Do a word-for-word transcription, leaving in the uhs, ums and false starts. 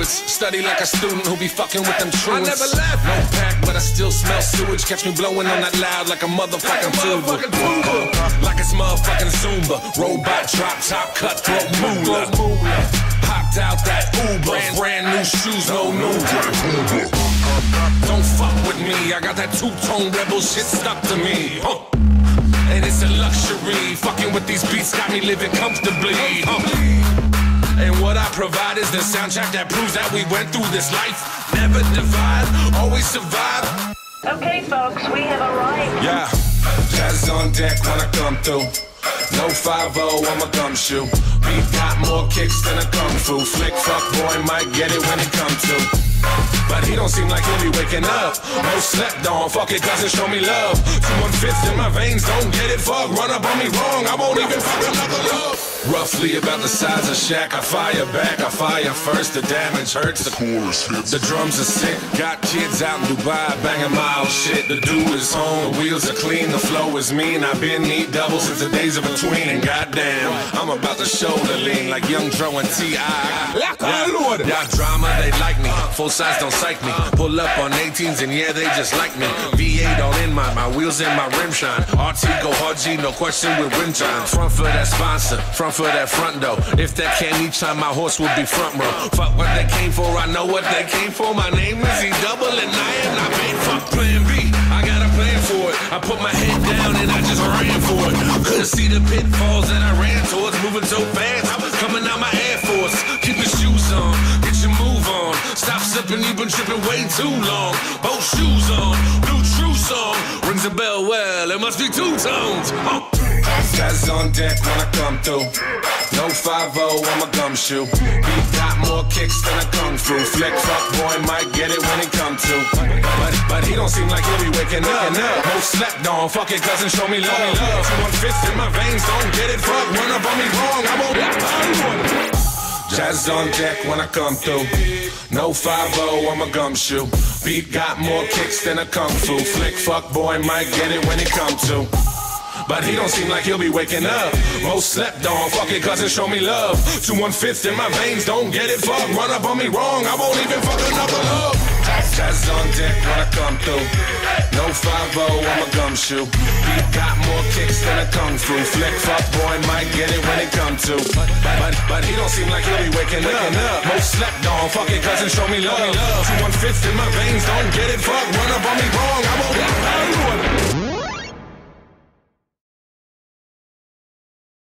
is study like a student who be fucking with them truants. I never left. No pack, but I still smell sewage. Catch me blowing on that loud like a motherfucking tuba. Uh, like it's motherfucking Zumba. Robot drop top cutthroat moolah. Hopped out that Uber. Brand, brand new shoes, no new. Don't fuck with me. I got that two-tone rebel shit stuck to me. Huh. And it's a luxury. Fucking with these beats got me living comfortably. Huh. And what I provide is the soundtrack that proves that we went through this life. Never divide, always survive. Okay, folks, we have arrived. Yeah, jazz on deck when I come through. No five oh, I'm a gumshoe. Beat got more kicks than a kung fu. Flick fuck boy might get it when it comes to. But he don't seem like he'll be waking up. No slept on, fuck it, doesn't show me love. Two one-fifths in my veins, don't get it, fuck. Run up on me wrong, I won't even fuck another love. Roughly about the size of Shaq, I fire back, I fire first. The damage hurts, the chorus hits. The drums are sick, got kids out in Dubai banging mild shit. The dude is home, the wheels are clean, the flow is mean. I've been need double since the days of between. And goddamn, I'm about to shoulder lean like Young Dro and T I Yeah, y'all drama, they like me. Full size don't psych me. Pull up on eighteens and yeah, they just like me. V eight all in my, my wheels in my rim shine. R T go hard G, no question with rim chime. Front for that sponsor, front for that front door. If that came each time, my horse would be front row. Fuck what they came for, I know what they came for. My name is E double and I am not made. Fuck plan B, I got a plan for it. I put my head down and I just ran for it. Couldn't see the pitfalls that I ran towards. Moving so fast, I was coming out my Air Force. Keep your shoes on, get your move on. Stop slipping, you've been tripping way too long. Both shoes on, new true song. Rings a bell, well, it must be two tones. Oh. Jazz on deck when I come through. No five oh, I'm a gumshoe. Beat got more kicks than a kung fu. Flick fuck boy might get it when it come to. But, but he don't seem like he'll be waking up. No slept on, fuck it, doesn't show me love. Two one-fifths in my veins, don't get it, fuck. Run up on me wrong, I won't. Jazz on deck when I come through. No five oh, I'm a gumshoe. Beat got more kicks than a kung fu. Flick fuck boy might get it when it come to. But he don't seem like he'll be waking up. Most slept on, fuck it, cousin, show me love. Two one-fifths in my veins, don't get it, fuck. Run up on me wrong, I won't even fuck another love. Jazz on deck when I come through. No five oh, I'm a gumshoe. Beat got more kicks than a kung fu. Flick fuck boy might get it when it come to. But, but, but he don't seem like he'll be waking up. Most slept on, fuck it, cousin, show me love. Two one-fifths in my veins, don't get it, fuck. Run up on me wrong, I won't.